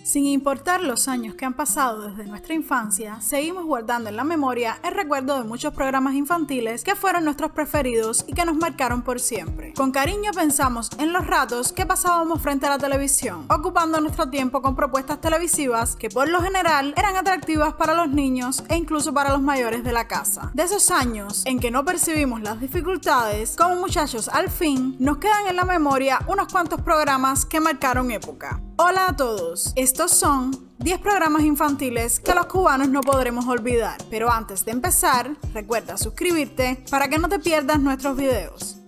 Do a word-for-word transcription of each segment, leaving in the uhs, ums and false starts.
Sin importar los años que han pasado desde nuestra infancia, seguimos guardando en la memoria el recuerdo de muchos programas infantiles que fueron nuestros preferidos y que nos marcaron por siempre. Con cariño pensamos en los ratos que pasábamos frente a la televisión, ocupando nuestro tiempo con propuestas televisivas que por lo general eran atractivas para los niños e incluso para los mayores de la casa. De esos años en que no percibimos las dificultades, como muchachos al fin, nos quedan en la memoria unos cuantos programas que marcaron época. Hola a todos, estos son diez programas infantiles que los cubanos no podremos olvidar. Pero antes de empezar, recuerda suscribirte para que no te pierdas nuestros videos.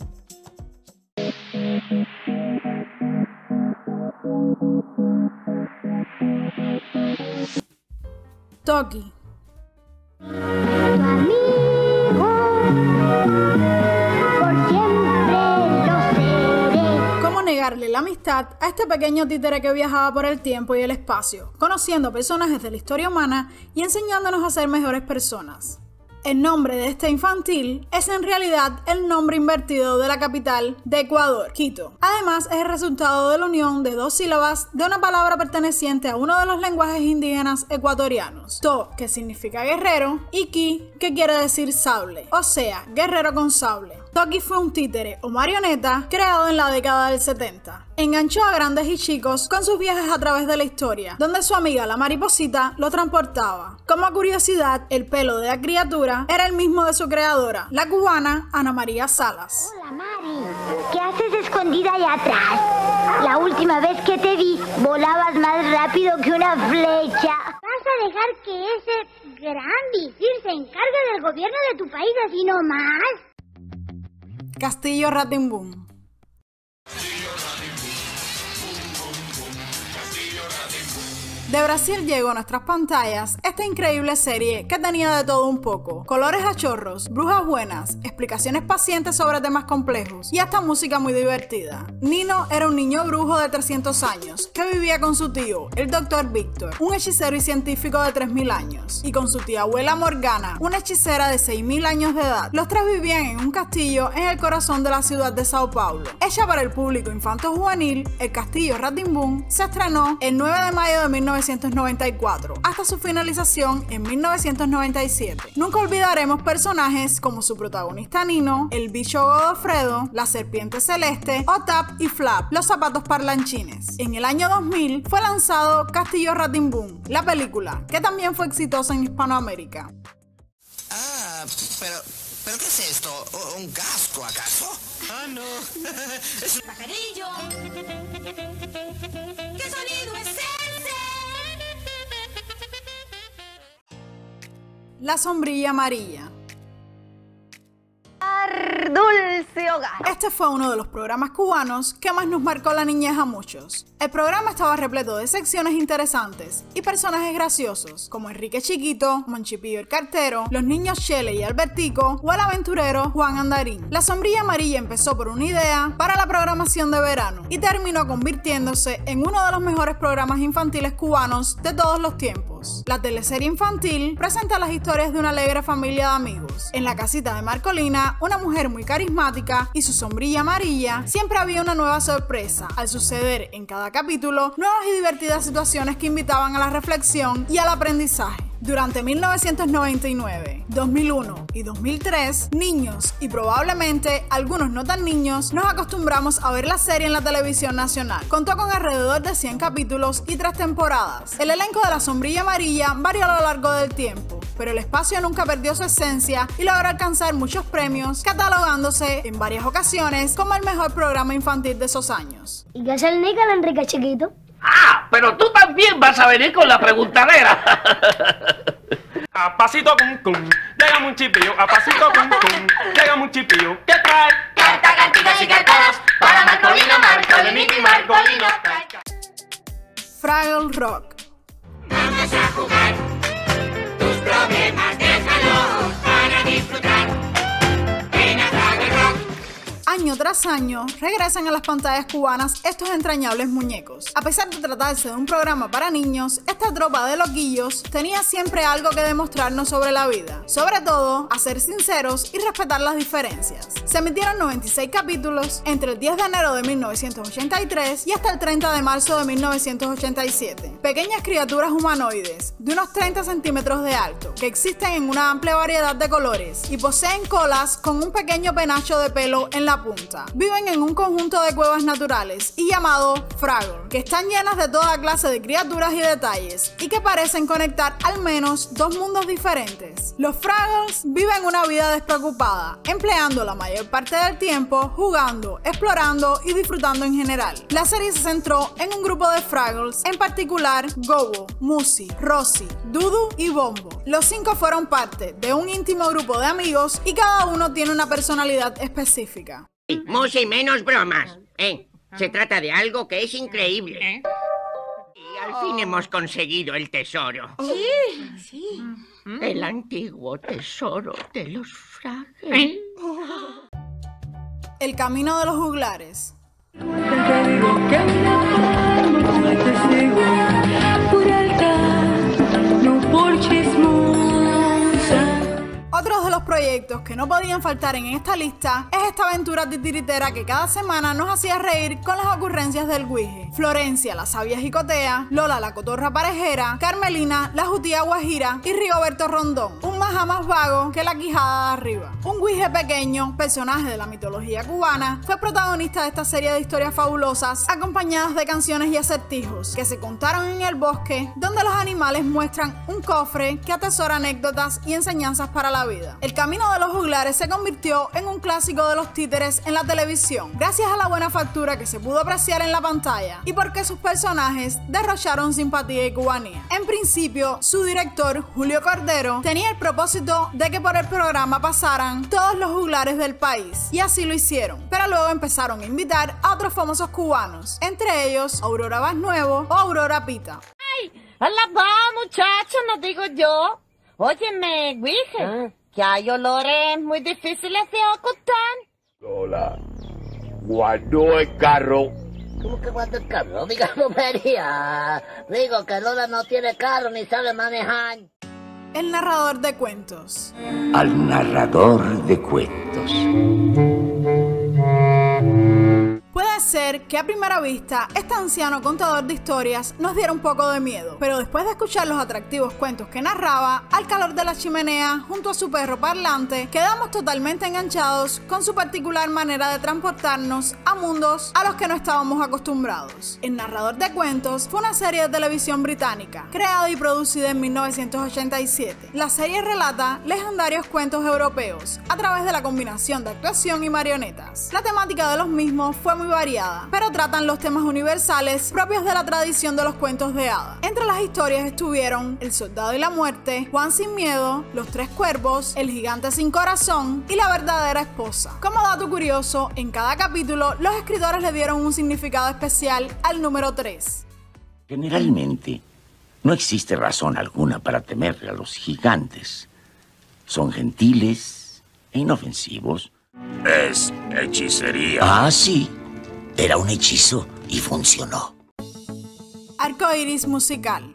Toki. Negarle la amistad a este pequeño títere que viajaba por el tiempo y el espacio, conociendo personajes de la historia humana y enseñándonos a ser mejores personas. El nombre de este infantil es en realidad el nombre invertido de la capital de Ecuador, Quito. Además, es el resultado de la unión de dos sílabas de una palabra perteneciente a uno de los lenguajes indígenas ecuatorianos. To, que significa guerrero, y Ki, que quiere decir sable, o sea, guerrero con sable. Toki fue un títere o marioneta creado en la década del setenta. Enganchó a grandes y chicos con sus viajes a través de la historia, donde su amiga la mariposita lo transportaba. Como curiosidad, el pelo de la criatura era el mismo de su creadora, la cubana Ana María Salas. Hola Mari, ¿qué haces escondida allá atrás? La última vez que te vi, volabas más rápido que una flecha. ¿Vas a dejar que ese gran visir se encargue del gobierno de tu país así nomás? Castillo Ratimbun. De Brasil llegó a nuestras pantallas esta increíble serie que tenía de todo un poco: colores a chorros, brujas buenas, explicaciones pacientes sobre temas complejos y hasta música muy divertida. Nino era un niño brujo de trescientos años que vivía con su tío, el doctor Víctor, un hechicero y científico de tres mil años, y con su tía abuela Morgana, una hechicera de seis mil años de edad. Los tres vivían en un castillo en el corazón de la ciudad de Sao Paulo. Hecha para el público infanto-juvenil, el Castillo Ratimbun se estrenó el nueve de mayo de mil novecientos noventa y cuatro, hasta su finalización en mil novecientos noventa y siete. Nunca olvidaremos personajes como su protagonista Nino, el bicho Godofredo, la serpiente celeste o Tap y Flap, los zapatos parlanchines. En el año dos mil fue lanzado Castillo Ratimbun, la película, que también fue exitosa en Hispanoamérica. Ah, pero... ¿pero qué es esto? ¿Un casco, acaso? Ah, no. Es un pajarillo. ¿Qué sonido es ese? La sombrilla amarilla. Dulce hogar. Este fue uno de los programas cubanos que más nos marcó la niñez a muchos. El programa estaba repleto de secciones interesantes y personajes graciosos como Enrique Chiquito, Monchipillo el cartero, los niños Chele y Albertico o el aventurero Juan Andarín. La sombrilla amarilla empezó por una idea para la programación de verano y terminó convirtiéndose en uno de los mejores programas infantiles cubanos de todos los tiempos. La teleserie infantil presenta las historias de una alegre familia de amigos. En la casita de Marcolina, una mujer muy carismática y su sombrilla amarilla, siempre había una nueva sorpresa, al suceder en cada capítulo nuevas y divertidas situaciones que invitaban a la reflexión y al aprendizaje. Durante mil novecientos noventa y nueve, dos mil uno y dos mil tres, niños y probablemente algunos no tan niños nos acostumbramos a ver la serie en la televisión nacional. Contó con alrededor de cien capítulos y tres temporadas. El elenco de la sombrilla amarilla varió a lo largo del tiempo, pero el espacio nunca perdió su esencia y logró alcanzar muchos premios, catalogándose en varias ocasiones como el mejor programa infantil de esos años. ¿Y qué es el níquel, Enrique Chiquito? ¡Ah! Pero tú también vas a venir con la preguntadera. A pasito cum cum, llega un chipillo. A pasito cum cum, llega un chipillo. ¿Qué trae? Canta cantigas y cantadas para Marcolina, Marcolinita y Marcolina. Fraggle Rock. Vamos a jugar, tus problemas déjalo para disfrutar. Ven a Fraggle Rock. Año tras año, regresan a las pantallas cubanas estos entrañables muñecos. A pesar de tratarse de un programa para niños, esta tropa de loquillos tenía siempre algo que demostrarnos sobre la vida. Sobre todo, a ser sinceros y respetar las diferencias. Se emitieron noventa y seis capítulos entre el diez de enero de mil novecientos ochenta y tres y hasta el treinta de marzo de mil novecientos ochenta y siete. pequeñas criaturas humanoides de unos treinta centímetros de alto, que existen en una amplia variedad de colores y poseen colas con un pequeño penacho de pelo en la punta. Viven en un conjunto de cuevas naturales y llamado Fraggle, que están llenas de toda clase de criaturas y detalles y que parecen conectar al menos dos mundos diferentes. Los Fraggles viven una vida despreocupada, empleando la mayor parte del tiempo jugando, explorando y disfrutando en general. La serie se centró en un grupo de Fraggles, en particular Gobo, Musi, Rosie, Dudu y Bombo. Los cinco fueron parte de un íntimo grupo de amigos y cada uno tiene una personalidad específica. Musi, menos bromas, ¿eh? Se trata de algo que es increíble. ¿Eh? Y al fin hemos conseguido el tesoro. Sí, sí. El antiguo tesoro de los Fraggles. ¿Eh? El camino de los juglares. Otros de los proyectos que no podían faltar en esta lista es esta aventura titiritera que cada semana nos hacía reír con las ocurrencias del Guije. Florencia, la sabia jicotea, Lola, la cotorra parejera, Carmelina, la jutía guajira y Rigoberto Rondón, un maja más vago que la quijada de arriba. Un Guije pequeño, personaje de la mitología cubana, fue protagonista de esta serie de historias fabulosas acompañadas de canciones y acertijos que se contaron en el bosque, donde los animales muestran un cofre que atesora anécdotas y enseñanzas para la vida. El camino de los juglares se convirtió en un clásico de los títeres en la televisión, gracias a la buena factura que se pudo apreciar en la pantalla y porque sus personajes derrocharon simpatía y cubanía. En principio, su director, Julio Cordero, tenía el propósito de que por el programa pasaran todos los juglares del país, y así lo hicieron, pero luego empezaron a invitar a otros famosos cubanos, entre ellos Aurora Vaz Nuevo o Aurora Pita. ¡Ay! ¡Hala va, muchacho! No digo yo. Óyeme, Guije, ¿eh? Que hay olores muy difíciles de ocultar. Lola, guardó el carro. ¿Cómo que guardó el carro? Diga bobería. Digo que Lola no tiene carro ni sabe manejar. El narrador de cuentos. Al narrador de cuentos. Puede ser que a primera vista este anciano contador de historias nos diera un poco de miedo, pero después de escuchar los atractivos cuentos que narraba, al calor de la chimenea, junto a su perro parlante, quedamos totalmente enganchados con su particular manera de transportarnos a mundos a los que no estábamos acostumbrados. El narrador de cuentos fue una serie de televisión británica, creada y producida en mil novecientos ochenta y siete. La serie relata legendarios cuentos europeos a través de la combinación de actuación y marionetas. La temática de los mismos fue muy variada, pero tratan los temas universales propios de la tradición de los cuentos de hadas. Entre las historias estuvieron El soldado y la muerte, Juan sin miedo, Los tres cuervos, El gigante sin corazón y La verdadera esposa. Como dato curioso, en cada capítulo los escritores le dieron un significado especial al número tres. Generalmente, no existe razón alguna para temerle a los gigantes. Son gentiles e inofensivos. Es hechicería. Ah, sí. Era un hechizo y funcionó. Arcoiris musical.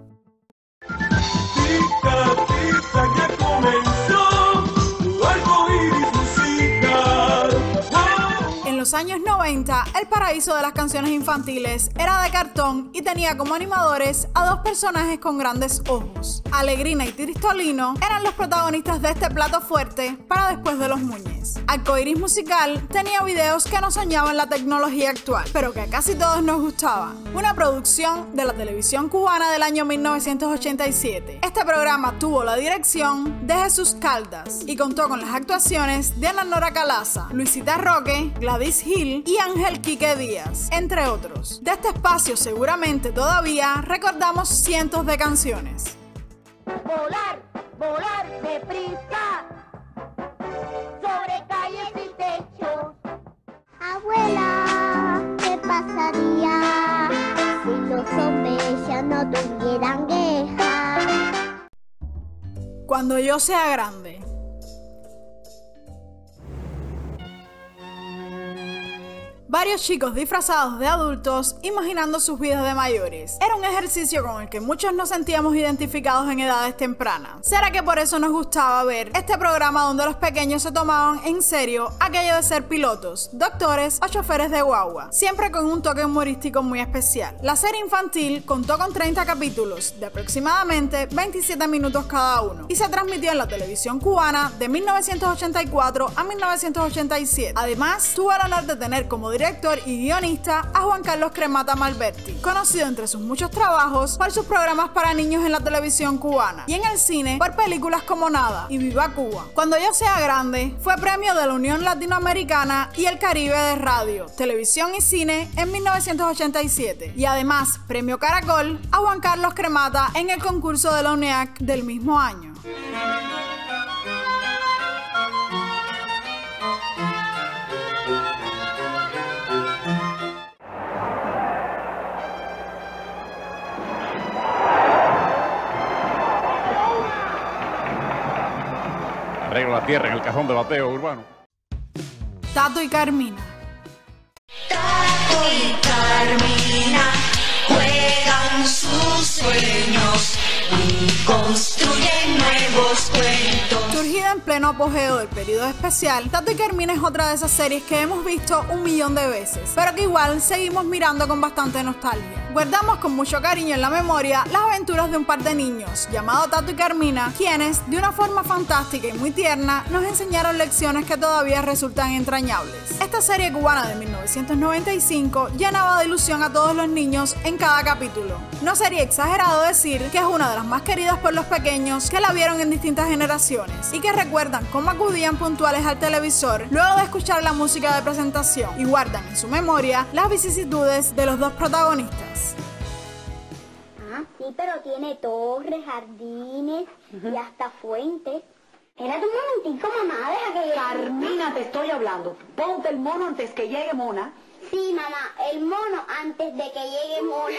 Tica, tica, ya comenzó tu arcoiris musical. Wow. En los años noventa, el paraíso de las canciones infantiles era de cartón y tenía como animadores a dos personajes con grandes ojos. Alegrina y Tristolino eran los protagonistas de este plato fuerte para después de los Muñes. Arcoiris musical tenía videos que no soñaban la tecnología actual, pero que a casi todos nos gustaban. Una producción de la televisión cubana del año mil novecientos ochenta y siete. Este programa tuvo la dirección de Jesús Caldas y contó con las actuaciones de Ana Nora Calaza, Luisita Roque, Gladys Hill y Ángel Quique Díaz, entre otros. De este espacio seguramente todavía recordamos cientos de canciones. Volar, volar deprisa, sobre calles y techos. Abuela, ¿qué pasaría si los hombres ya no tuvieran queja? Cuando yo sea grande. Varios chicos disfrazados de adultos imaginando sus vidas de mayores. Era un ejercicio con el que muchos nos sentíamos identificados en edades tempranas. ¿Será que por eso nos gustaba ver este programa donde los pequeños se tomaban en serio aquello de ser pilotos, doctores o choferes de guagua? Siempre con un toque humorístico muy especial. La serie infantil contó con treinta capítulos de aproximadamente veintisiete minutos cada uno y se transmitió en la televisión cubana de mil novecientos ochenta y cuatro a mil novecientos ochenta y siete. Además, tuvo el honor de tener como director y guionista a Juan Carlos Cremata Malberti, conocido entre sus muchos trabajos por sus programas para niños en la televisión cubana y en el cine por películas como Nada y Viva Cuba. Cuando yo sea grande, fue premio de la Unión Latinoamericana y el Caribe de Radio, Televisión y Cine en mil novecientos ochenta y siete y además premio Caracol a Juan Carlos Cremata en el concurso de la U N E A C del mismo año. Arreglo la tierra en el cajón de bateo urbano. Tato y Carmina. Tato y Carmina juegan sus sueños y construyen nuevos cuentos. Surgida en pleno apogeo del periodo especial, Tato y Carmina es otra de esas series que hemos visto un millón de veces, pero que igual seguimos mirando con bastante nostalgia. Guardamos con mucho cariño en la memoria las aventuras de un par de niños, llamado Tato y Carmina, quienes, de una forma fantástica y muy tierna, nos enseñaron lecciones que todavía resultan entrañables. Esta serie cubana de mil novecientos noventa y cinco llenaba de ilusión a todos los niños en cada capítulo. No sería exagerado decir que es una de las más queridas por los pequeños que la vieron en distintas generaciones y que recuerdan cómo acudían puntuales al televisor luego de escuchar la música de presentación y guardan en su memoria las vicisitudes de los dos protagonistas. Ah, sí, pero tiene torres, jardines y hasta fuentes. Espérate un momentico, mamá, deja que llegue. Carmina, te estoy hablando. Ponte el mono antes que llegue Mona. Sí, mamá, el mono antes de que llegue Mona.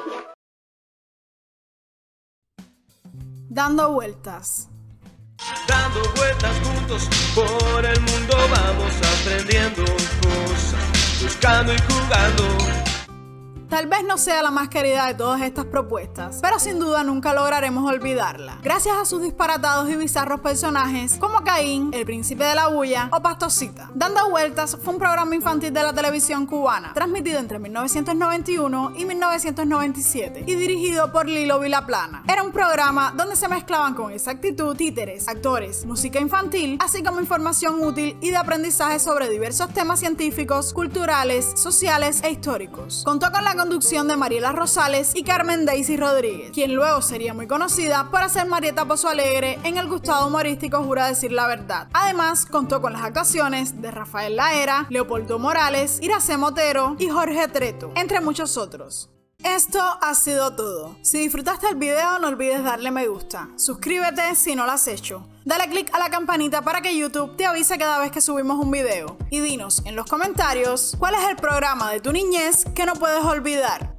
Dando vueltas. Dando vueltas juntos por el mundo vamos aprendiendo cosas, buscando y jugando. Tal vez no sea la más querida de todas estas propuestas, pero sin duda nunca lograremos olvidarla, gracias a sus disparatados y bizarros personajes como Caín, el príncipe de la bulla o Pastosita. Dando Vueltas fue un programa infantil de la televisión cubana, transmitido entre mil novecientos noventa y uno y mil novecientos noventa y siete y dirigido por Lilo Vilaplana. Era un programa donde se mezclaban con exactitud títeres, actores, música infantil, así como información útil y de aprendizaje sobre diversos temas científicos, culturales, sociales e históricos. Contó con la conducción de Mariela Rosales y Carmen Daisy Rodríguez, quien luego sería muy conocida por hacer Marieta Pozo Alegre en el gustado humorístico Jura Decir la Verdad. Además, contó con las actuaciones de Rafael Laera, Leopoldo Morales, Iracema Otero y Jorge Treto, entre muchos otros. Esto ha sido todo. Si disfrutaste el video, no olvides darle me gusta. Suscríbete si no lo has hecho. Dale click a la campanita para que YouTube te avise cada vez que subimos un video. Y dinos en los comentarios cuál es el programa de tu niñez que no puedes olvidar.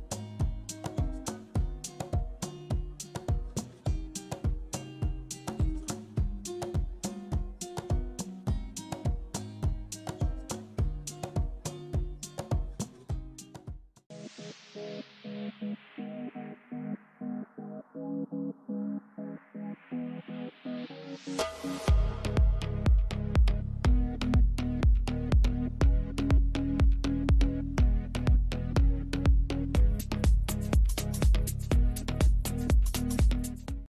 Thank you.